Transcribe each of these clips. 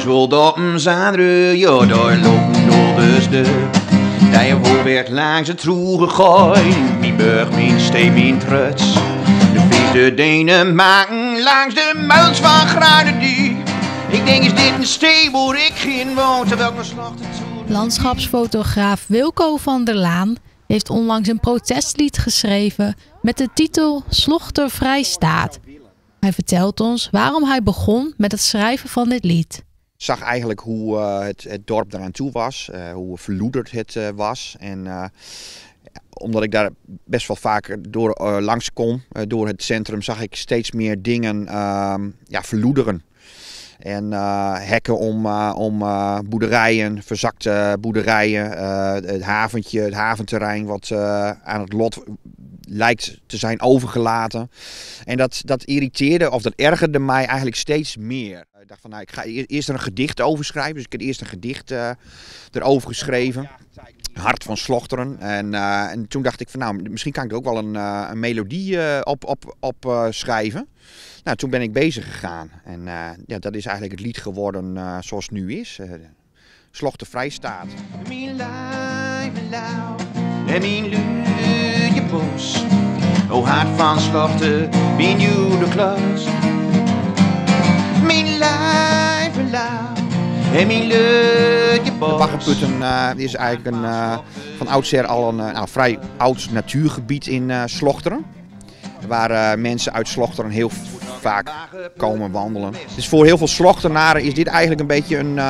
soldaten zijn er, ja, daar lopen door de stub. Dat je voor werd langs het troe gegooid. Mijn burg, mijn steen, mijn truts. De vieze Denen maken langs de muils van Gruinendiep. Ik denk, is dit een steen waar ik geen woon, terwijl ik mijn slachten toe... Landschapsfotograaf Wilco van der Laan heeft onlangs een protestlied geschreven met de titel Slochter Vrijstaat. Hij vertelt ons waarom hij begon met het schrijven van dit lied. Ik zag eigenlijk hoe het dorp eraan toe was, hoe verloederd het was. En omdat ik daar best wel vaker door langs kom, door het centrum, zag ik steeds meer dingen verloederen. En hekken om boerderijen, verzakte boerderijen, het haventje, het haventerrein wat aan het lot lijkt te zijn overgelaten. En dat irriteerde of dat ergerde mij eigenlijk steeds meer. Ik dacht van ik ga eerst er een gedicht over schrijven. Dus ik heb eerst een gedicht erover geschreven. Hart van Slochteren. En toen dacht ik van misschien kan ik er ook wel een melodie op schrijven. Nou, toen ben ik bezig gegaan. En dat is eigenlijk het lied geworden zoals het nu is. Slochter Vrijstaat. Mijn lijf en lauw en mijn luie bos. O hart van Slochter, ben je de klas. Mijn lijf en lauw en mijn luie bos. De Baggerputten is eigenlijk van oudsher al een vrij oud natuurgebied in Slochteren. Waar mensen uit Slochteren heel vaak komen wandelen. Dus voor heel veel Slochtenaren is dit eigenlijk een beetje een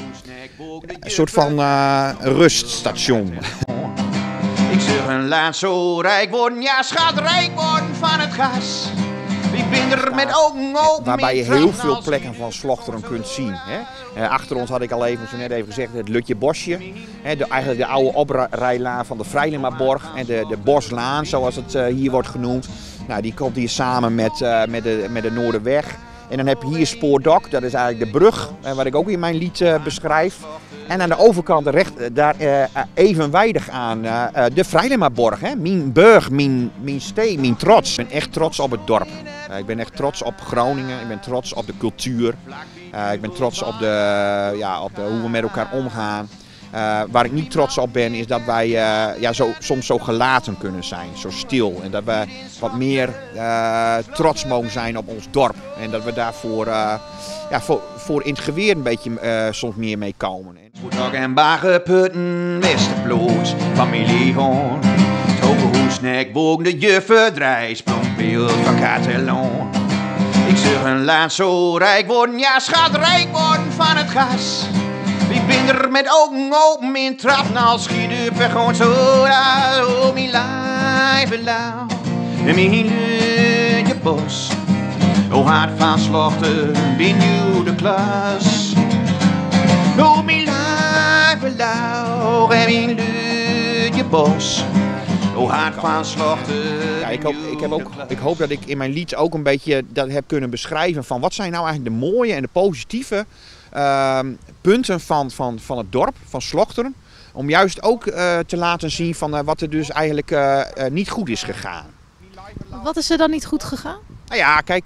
soort van ruststation. Ik zeg een laat zo rijk worden, ja schat rijk worden van het gas. Ik ben er met ogen open. Waarbij je heel veel plekken van Slochteren kunt zien. Hè. Achter ons had ik al even, zo net even gezegd, het Lutje Bosje. Eigenlijk de oude oprijlaan van de Vrijlemaborg en de Boslaan, zoals het hier wordt genoemd. Nou, die komt hier samen met de Noorderweg. En dan heb je hier Spoordok, dat is eigenlijk de brug, wat ik ook in mijn lied beschrijf. En aan de overkant daar evenwijdig aan de Vrijlemaborg. Mijn burg, mijn steen, mijn trots. Ik ben echt trots op het dorp. Ik ben echt trots op Groningen, ik ben trots op de cultuur. Ik ben trots op hoe we met elkaar omgaan. Waar ik niet trots op ben is dat wij soms zo gelaten kunnen zijn, zo stil. En dat we wat meer trots mogen zijn op ons dorp. En dat we daarvoor voor in het geweer een beetje soms meer mee komen. Spoordok en Baggerputten, Westerploot, familie Hoorn. Het hoge hoesnek, bogen de jufferdrij, sprongbeeld van Catalon. Ik zeg een laat zo rijk worden, ja schat rijk worden van het gas. Ik ben er met ogen open in trap, als schiet up en gewoon zo. Oh, mijn lijf en lauw en mijn luie bos. O hart van Slochter, ben je de klas. Oh, mijn lijf en lauw en mijn luie bos. O hart van Slochter. Ja, ik hoop dat ik in mijn lied ook een beetje dat heb kunnen beschrijven van wat zijn nou eigenlijk de mooie en de positieve punten van het dorp, van Slochteren. Om juist ook te laten zien van wat er dus eigenlijk niet goed is gegaan. Wat is er dan niet goed gegaan? Nou ja, kijk,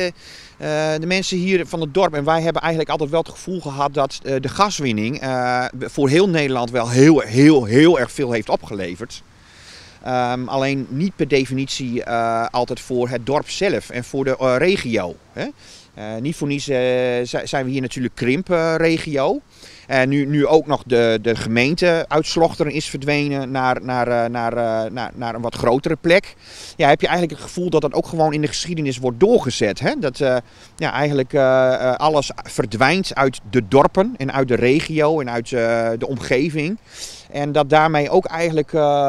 de mensen hier van het dorp en wij hebben eigenlijk altijd wel het gevoel gehad dat de gaswinning voor heel Nederland wel heel erg veel heeft opgeleverd. Alleen niet per definitie altijd voor het dorp zelf en voor de regio. Hè? Niet voor niets zijn we hier natuurlijk krimpregio. En nu ook nog de gemeente uit Slochteren is verdwenen naar een wat grotere plek. Ja, heb je eigenlijk het gevoel dat dat ook gewoon in de geschiedenis wordt doorgezet. Hè? Dat eigenlijk alles verdwijnt uit de dorpen en uit de regio en uit de omgeving. En dat daarmee ook eigenlijk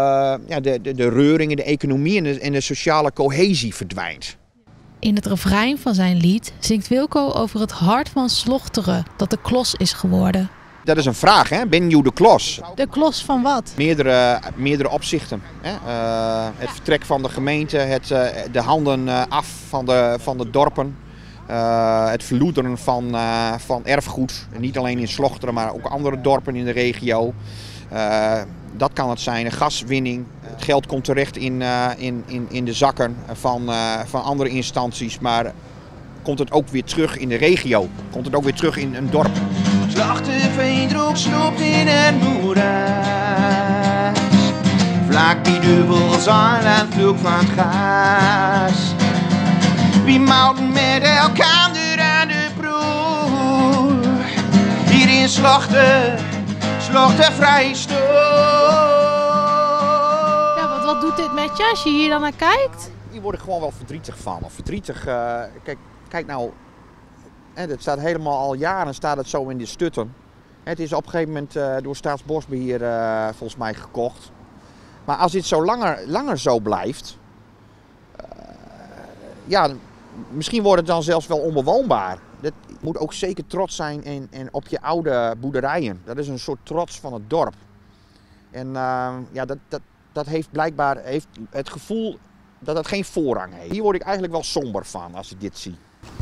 de reuring in de economie en de sociale cohesie verdwijnt. In het refrein van zijn lied zingt Wilco over het hart van Slochteren dat de klos is geworden. Dat is een vraag, hè? Ben je de klos? De klos van wat? Meerdere opzichten. Hè? Het vertrek van de gemeente, de handen af van de dorpen. Het verloederen van erfgoed. Niet alleen in Slochteren, maar ook andere dorpen in de regio. Dat kan het zijn, gaswinning. Het geld komt terecht in de zakken van andere instanties, maar komt het ook weer terug in de regio? Komt het ook weer terug in een dorp? zachte veendruk sloopt in het moeras. Vlak bij Duivels aan vloek van het gas. Wie mouten met elkaar aan de proef. Hier in Slochter Vrijstoot. Ja, wat doet dit met je als je hier dan naar kijkt? Hier word ik gewoon wel verdrietig van. Verdrietig, kijk nou, het staat helemaal al jaren staat het zo in de stutten. Het is op een gegeven moment door Staatsbosbeheer volgens mij gekocht. Maar als dit zo langer zo blijft, ja, misschien wordt het dan zelfs wel onbewoonbaar. Je moet ook zeker trots zijn en op je oude boerderijen. Dat is een soort trots van het dorp. En ja, dat heeft blijkbaar het gevoel dat het geen voorrang heeft. Hier word ik eigenlijk wel somber van als ik dit zie.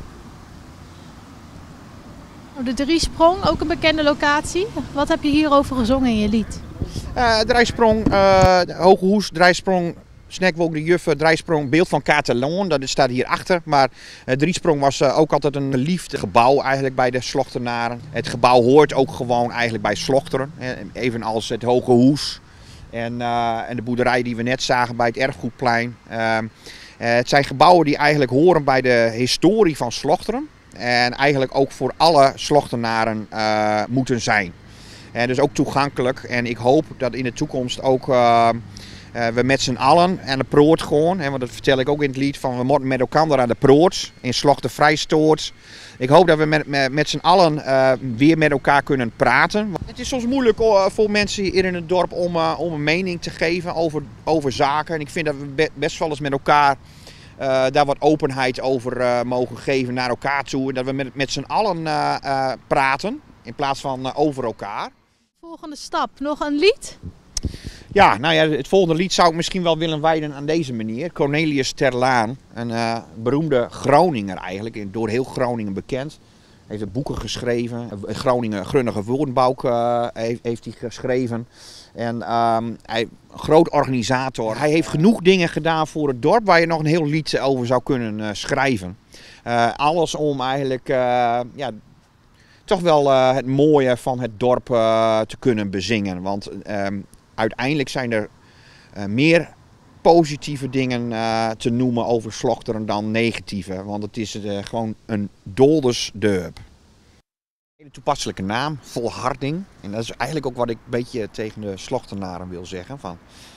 De Driesprong, ook een bekende locatie. Wat heb je hierover gezongen in je lied? Drijsprong, Hoge Hoes, Drijsprong, Snekwoog de Juffer, Drijsprong, beeld van Katerloon, dat staat hierachter. Maar Driesprong was ook altijd een geliefd gebouw eigenlijk bij de Slochternaren. Het gebouw hoort ook gewoon eigenlijk bij Slochteren, evenals het Hoge Hoes en de boerderij die we net zagen bij het Erfgoedplein. Het zijn gebouwen die eigenlijk horen bij de historie van Slochteren en eigenlijk ook voor alle Slochternaren moeten zijn. Dus ook toegankelijk en ik hoop dat in de toekomst ook we met z'n allen aan de proort gaan. Want dat vertel ik ook in het lied van we moeten met elkaar aan de proort in Slochter Vrijstoot. Ik hoop dat we met z'n allen weer met elkaar kunnen praten. Het is soms moeilijk voor mensen hier in het dorp om een mening te geven over zaken. En ik vind dat we best wel eens met elkaar daar wat openheid over mogen geven naar elkaar toe. En dat we met z'n allen praten in plaats van over elkaar. Volgende stap, nog een lied? Ja, nou ja, het volgende lied zou ik misschien wel willen wijden aan deze meneer. Cornelius ter Laan, een beroemde Groninger eigenlijk, door heel Groningen bekend. Hij heeft boeken geschreven, Groningen Grunnige Woordenboek heeft hij geschreven. En hij groot organisator. Hij heeft genoeg dingen gedaan voor het dorp waar je nog een heel lied over zou kunnen schrijven. Alles om eigenlijk ja, toch wel het mooie van het dorp te kunnen bezingen. Want uiteindelijk zijn er meer positieve dingen te noemen over Slochteren dan negatieve. Want het is gewoon een doldersdorp. Een hele toepasselijke naam, Volharding. En dat is eigenlijk ook wat ik een beetje tegen de Slochternaren wil zeggen. Van,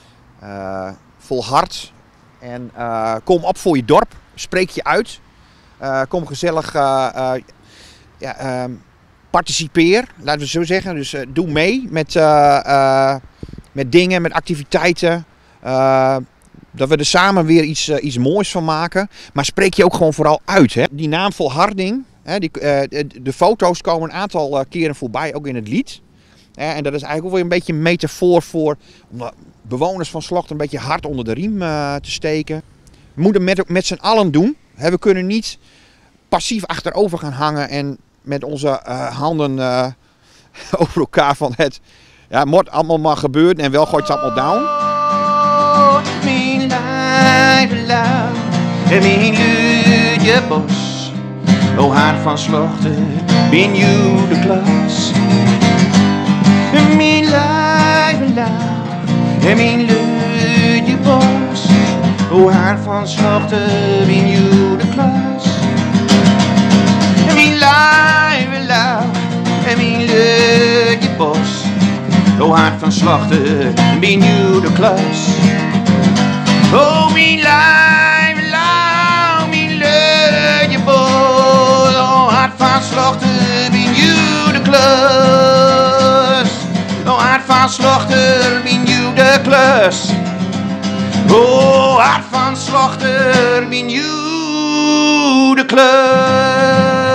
volhard en kom op voor je dorp. Spreek je uit. Kom gezellig participeer, laten we zo zeggen. Dus doe mee met dingen, met activiteiten. Dat we er samen weer iets moois van maken. Maar spreek je ook gewoon vooral uit. Hè? Die naam Volharding, hè, de foto's komen een aantal keren voorbij, ook in het lied. En dat is eigenlijk ook weer een beetje een metafoor voor om de bewoners van Slochteren een beetje hard onder de riem te steken. We moeten het met z'n allen doen. We kunnen niet passief achterover gaan hangen en met onze handen over elkaar van het moet allemaal maar gebeuren en wel gooit het allemaal down. Mijn lijf lauw en mijn luidje bos. O hart van Slochteren, ben je de klas. Mijn lijf lauw en mijn luidje bos. O hart van Slochteren, ben je de klas. Mijn lijf lauw en mijn luidje bos. O hart van Slochteren, ben je de klas. Oh, mijn lijf lauw, mijn luidje bos. O hart van Slochteren, ben je de klas. O hart van Slochteren, ben je de klas. O hart van Slochteren, ben je de klas.